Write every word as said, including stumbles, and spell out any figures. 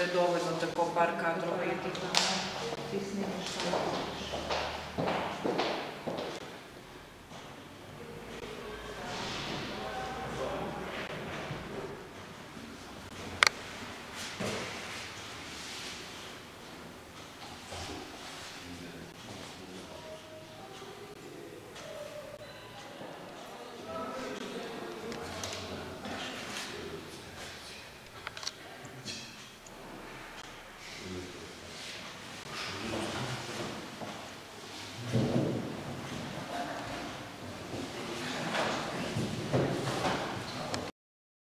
je dovoljno tako par kadrova i ti snimiš što ne hoćeš.